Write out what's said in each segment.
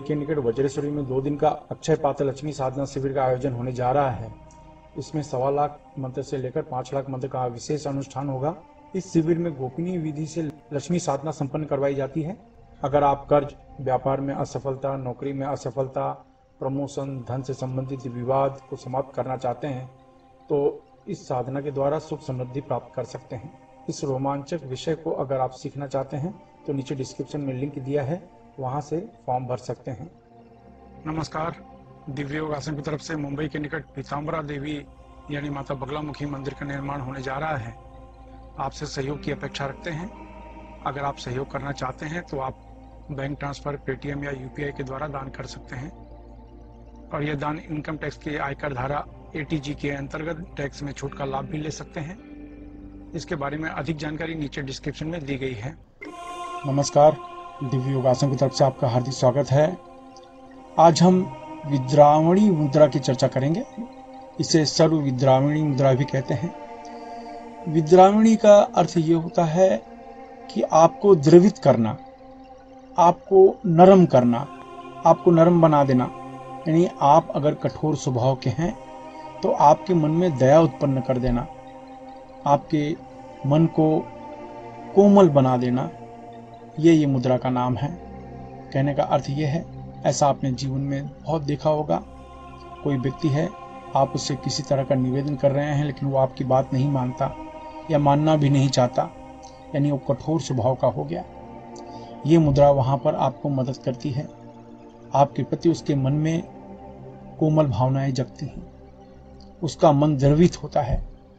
के निकट वज्रेश्वरी में 2 दिन का अक्षय पात्र लक्ष्मी साधना शिविर का आयोजन होने जा रहा है। इसमें 1.25 लाख मंत्र से लेकर 5 लाख मंत्र का विशेष अनुष्ठान होगा। इस शिविर में गोपनीय विधि से लक्ष्मी साधना संपन्न करवाई जाती है। अगर आप कर्ज, व्यापार में असफलता, नौकरी में असफलता, प्रमोशन, धन से संबंधित विवाद को समाप्त करना चाहते हैं तो इस साधना के द्वारा सुख समृद्धि प्राप्त कर सकते हैं। इस रोमांचक विषय को अगर आप सीखना चाहते हैं तो नीचे डिस्क्रिप्शन में लिंक दिया है, वहां से फॉर्म भर सकते हैं। नमस्कार। दिव्य योग आश्रम की तरफ से मुंबई के निकट पीताम्बरा देवी यानी माता बगलामुखी मंदिर का निर्माण होने जा रहा है। आपसे सहयोग की अपेक्षा रखते हैं। अगर आप सहयोग करना चाहते हैं तो आप बैंक ट्रांसफर, पेटीएम या यूपीआई के द्वारा दान कर सकते हैं और यह दान इनकम टैक्स के आयकर धारा ATG के अंतर्गत टैक्स में छूट का लाभ भी ले सकते हैं। इसके बारे में अधिक जानकारी नीचे डिस्क्रिप्शन में दी गई है। नमस्कार। दिव्य योगासन की तरफ से आपका हार्दिक स्वागत है। आज हम विद्रावणी मुद्रा की चर्चा करेंगे। इसे सर्व विद्रावणी मुद्रा भी कहते हैं। विद्रावणी का अर्थ ये होता है कि आपको द्रवित करना, आपको नरम करना, आपको नरम बना देना। यानी आप अगर कठोर स्वभाव के हैं तो आपके मन में दया उत्पन्न कर देना, आपके मन को कोमल बना देना, ये मुद्रा का नाम है। कहने का अर्थ ये है, ऐसा आपने जीवन में बहुत देखा होगा। कोई व्यक्ति है, आप उससे किसी तरह का निवेदन कर रहे हैं लेकिन वो आपकी बात नहीं मानता या मानना भी नहीं चाहता, यानी वो कठोर स्वभाव का हो गया। ये मुद्रा वहाँ पर आपको मदद करती है। आपके प्रति उसके मन में कोमल भावनाएं जगती हैं, उसका मन द्रवित होता है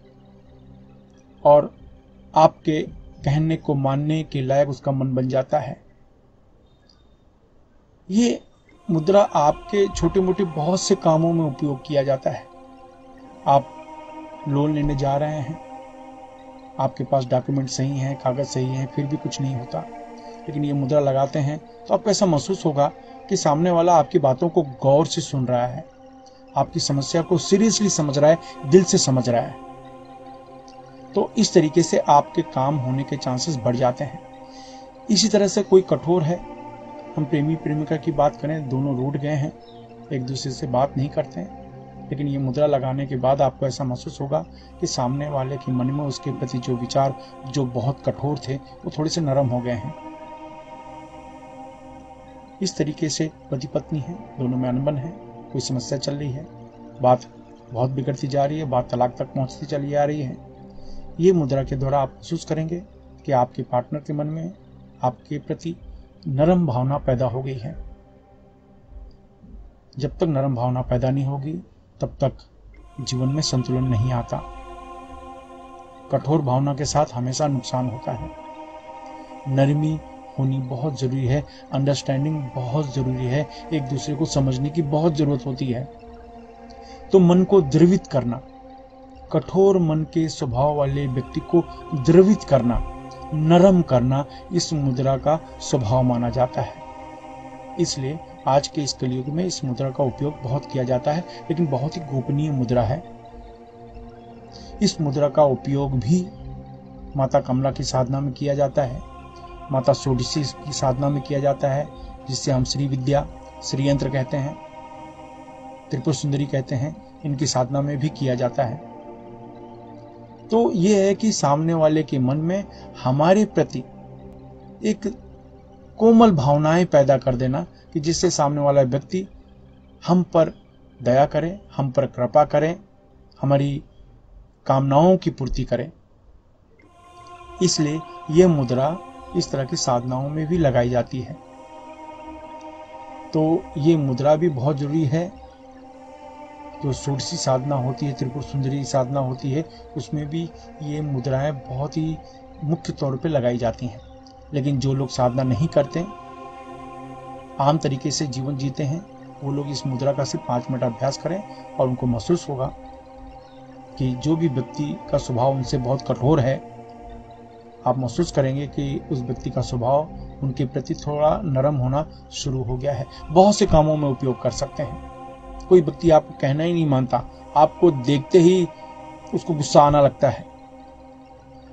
और आपके कहने को मानने के लायक उसका मन बन जाता है। ये मुद्रा आपके छोटे मोटे बहुत से कामों में उपयोग किया जाता है। आप लोन लेने जा रहे हैं, आपके पास डॉक्यूमेंट सही हैं, कागज सही हैं, फिर भी कुछ नहीं होता, लेकिन ये मुद्रा लगाते हैं तो आपको ऐसा महसूस होगा कि सामने वाला आपकी बातों को गौर से सुन रहा है, आपकी समस्या को सीरियसली समझ रहा है, दिल से समझ रहा है। तो इस तरीके से आपके काम होने के चांसेस बढ़ जाते हैं। इसी तरह से कोई कठोर है, हम प्रेमी प्रेमिका की बात करें, दोनों रूठ गए हैं, एक दूसरे से बात नहीं करते हैं, लेकिन ये मुद्रा लगाने के बाद आपको ऐसा महसूस होगा कि सामने वाले के मन में उसके प्रति जो विचार जो बहुत कठोर थे वो थोड़े से नरम हो गए हैं। इस तरीके से पति पत्नी है, दोनों में अनबन है, कोई समस्या चल रही है, बात बहुत बिगड़ती जा रही है, बात तलाक तक पहुंचती चली आ रही है। ये मुद्रा के द्वारा आप महसूस करेंगे कि आपके पार्टनर के मन में आपके प्रति नरम भावना पैदा हो गई है। जब तक नरम भावना पैदा नहीं होगी तब तक जीवन में संतुलन नहीं आता। कठोर भावना के साथ हमेशा नुकसान होता है। नरमी होनी बहुत जरूरी है, अंडरस्टैंडिंग बहुत जरूरी है, एक दूसरे को समझने की बहुत जरूरत होती है। तो मन को द्रवित करना, कठोर मन के स्वभाव वाले व्यक्ति को द्रवित करना, नरम करना, इस मुद्रा का स्वभाव माना जाता है। इसलिए आज के इस कलयुग में इस मुद्रा का उपयोग बहुत किया जाता है, लेकिन बहुत ही गोपनीय मुद्रा है। इस मुद्रा का उपयोग भी माता कमला की साधना में किया जाता है, माता षोडशी की साधना में किया जाता है, जिससे हम श्री विद्या, श्री यंत्र कहते हैं, त्रिपुर सुंदरी कहते हैं, इनकी साधना में भी किया जाता है। तो ये है कि सामने वाले के मन में हमारे प्रति एक कोमल भावनाएं पैदा कर देना कि जिससे सामने वाला व्यक्ति हम पर दया करे, हम पर कृपा करे, हमारी कामनाओं की पूर्ति करे। इसलिए यह मुद्रा इस तरह की साधनाओं में भी लगाई जाती है। तो ये मुद्रा भी बहुत जरूरी है। जो षोडशी साधना होती है, त्रिपुर सुंदरी साधना होती है, उसमें भी ये मुद्राएं बहुत ही मुख्य तौर पे लगाई जाती हैं। लेकिन जो लोग साधना नहीं करते, आम तरीके से जीवन जीते हैं, वो लोग इस मुद्रा का सिर्फ 5 मिनट अभ्यास करें और उनको महसूस होगा कि जो भी व्यक्ति का स्वभाव उनसे बहुत कठोर है, आप महसूस करेंगे कि उस व्यक्ति का स्वभाव उनके प्रति थोड़ा नरम होना शुरू हो गया है। बहुत से कामों में उपयोग कर सकते हैं। कोई व्यक्ति आपको कहना ही नहीं मानता, आपको देखते ही उसको गुस्सा आना लगता है,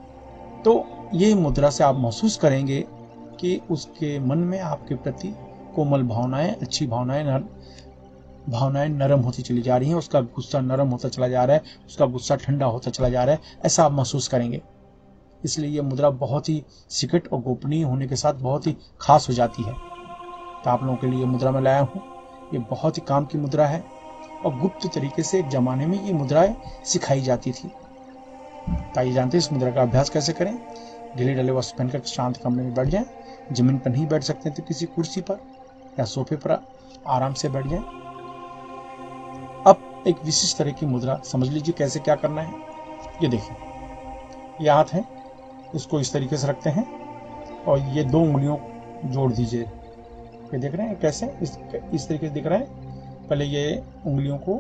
तो ये मुद्रा से आप महसूस करेंगे कि उसके मन में आपके प्रति कोमल भावनाएं, अच्छी भावनाएं नरम होती चली जा रही हैं, उसका गुस्सा नरम होता चला जा रहा है, उसका गुस्सा ठंडा होता चला जा रहा है, ऐसा आप महसूस करेंगे। इसलिए ये मुद्रा बहुत ही सीक्रेट और गोपनीय होने के साथ बहुत ही खास हो जाती है। तो आप लोगों के लिए ये मुद्रा मैं लाया हूँ। ये बहुत ही काम की मुद्रा है और गुप्त तरीके से एक जमाने में ये मुद्राएं सिखाई जाती थी। तो आइए जानते हैं इस मुद्रा का अभ्यास कैसे करें। ढीले ढाले वस्त्र पहनकर शांत कमरे में बैठ जाएं। जमीन पर नहीं बैठ सकते तो किसी कुर्सी पर या सोफे पर आराम से बैठ जाएं। अब एक विशिष्ट तरह की मुद्रा समझ लीजिए कैसे क्या करना है। ये देखिए, ये हाथ है, इसको इस तरीके से रखते हैं और ये 2 उंगलियों जोड़ दीजिए। ये देख रहे हैं कैसे इस तरीके से दिख रहा है। पहले ये उंगलियों को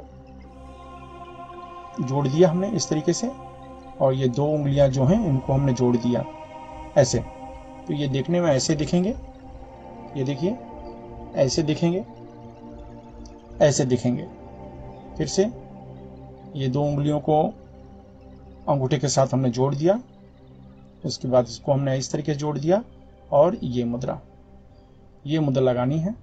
जोड़ दिया हमने इस तरीके से और ये 2 उंगलियां जो हैं इनको हमने जोड़ दिया ऐसे। तो ये देखने में ऐसे दिखेंगे, ये देखिए ऐसे दिखेंगे, ऐसे दिखेंगे। फिर से ये 2 उंगलियों को अंगूठे के साथ हमने जोड़ दिया, उसके बाद इसको हमने इस तरीके से जोड़ दिया और ये मुद्रा लगानी है।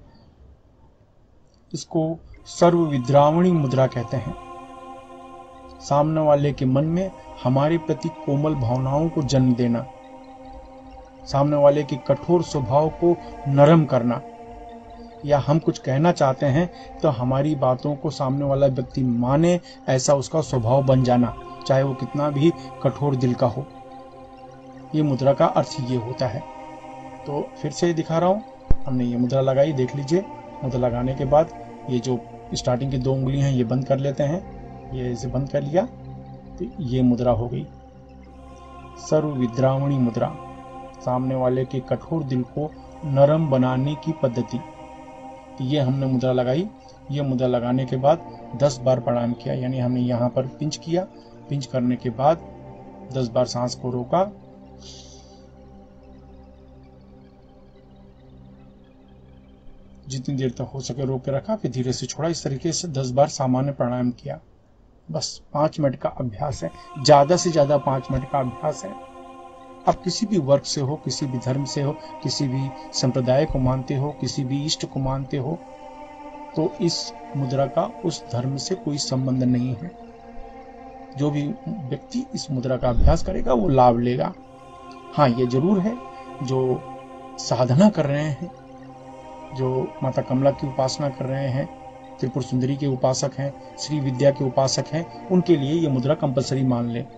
इसको सर्वविद्रावणी मुद्रा कहते हैं। सामने वाले के मन में हमारे प्रति कोमल भावनाओं को जन्म देना, सामने वाले के कठोर स्वभाव को नरम करना, या हम कुछ कहना चाहते हैं तो हमारी बातों को सामने वाला व्यक्ति माने, ऐसा उसका स्वभाव बन जाना, चाहे वो कितना भी कठोर दिल का हो। ये मुद्रा का अर्थ ये होता है। तो फिर से दिखा रहा हूँ, हमने ये मुद्रा लगाई, देख लीजिए। मुद्रा लगाने के बाद ये जो स्टार्टिंग की 2 उंगली हैं ये बंद कर लेते हैं, ये इसे बंद कर लिया तो ये मुद्रा हो गई सर्वविद्रावणी मुद्रा, सामने वाले के कठोर दिल को नरम बनाने की पद्धति। तो ये हमने मुद्रा लगाई। ये मुद्रा लगाने के बाद 10 बार प्रणाम किया, यानी हमने यहाँ पर पिंच किया। पिंच करने के बाद 10 बार सांस को रोका, जितनी देर तक हो सके रोक के रखा, फिर धीरे से छोड़ा। इस तरीके से 10 बार सामान्य प्राणायाम किया। बस 5 मिनट का अभ्यास है, ज्यादा से ज्यादा 5 मिनट का अभ्यास है। आप किसी भी वर्ग से हो, किसी भी धर्म से हो, किसी भी संप्रदाय को मानते हो, किसी भी इष्ट को मानते हो, तो इस मुद्रा का उस धर्म से कोई संबंध नहीं है। जो भी व्यक्ति इस मुद्रा का अभ्यास करेगा वो लाभ लेगा। हाँ, ये जरूर है जो साधना कर रहे हैं, जो माता कमला की उपासना कर रहे हैं, त्रिपुर सुंदरी के उपासक हैं, श्री विद्या के उपासक हैं, उनके लिए ये मुद्रा कंपलसरी मान लें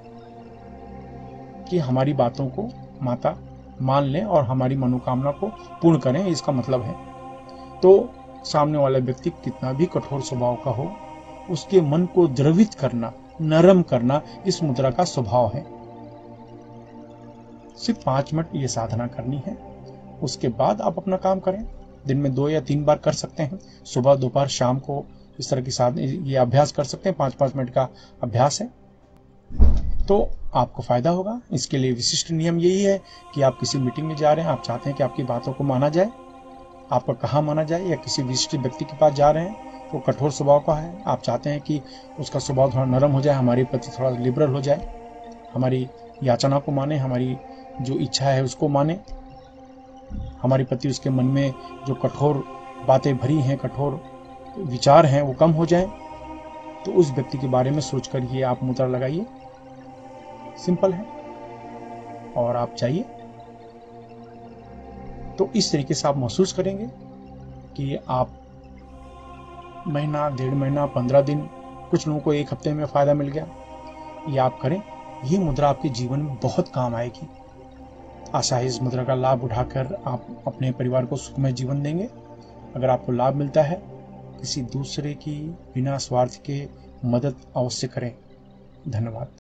कि हमारी बातों को माता मान लें और हमारी मनोकामना को पूर्ण करें, इसका मतलब है। तो सामने वाला व्यक्ति कितना भी कठोर स्वभाव का हो, उसके मन को द्रवित करना, नरम करना इस मुद्रा का स्वभाव है। सिर्फ 5 मिनट ये साधना करनी है। उसके बाद आप अपना काम करें। दिन में 2 या 3 बार कर सकते हैं, सुबह, दोपहर, शाम को इस तरह की साधना, ये अभ्यास कर सकते हैं। 5-5 मिनट का अभ्यास है तो आपको फायदा होगा। इसके लिए विशिष्ट नियम यही है कि आप किसी मीटिंग में जा रहे हैं, आप चाहते हैं कि आपकी बातों को माना जाए, आपका कहा माना जाए, या किसी विशिष्ट व्यक्ति के पास जा रहे हैं, वो कठोर स्वभाव का है, आप चाहते हैं कि उसका स्वभाव थोड़ा नरम हो जाए, हमारे प्रति थोड़ा लिबरल हो जाए, हमारी याचना को माने, हमारी जो इच्छा है उसको माने, हमारे प्रति उसके मन में जो कठोर बातें भरी हैं, कठोर विचार हैं, वो कम हो जाए, तो उस व्यक्ति के बारे में सोचकर ये आप मुद्रा लगाइए। सिंपल है और आप चाहिए तो इस तरीके से आप महसूस करेंगे कि आप महीना, 1.5 महीना, 15 दिन, कुछ लोगों को 1 हफ्ते में फायदा मिल गया। ये आप करें, ये मुद्रा आपके जीवन में बहुत काम आएगी। आशा है इस मुद्रा का लाभ उठाकर आप अपने परिवार को सुखमय जीवन देंगे। अगर आपको लाभ मिलता है, किसी दूसरे की बिना स्वार्थ के मदद अवश्य करें। धन्यवाद।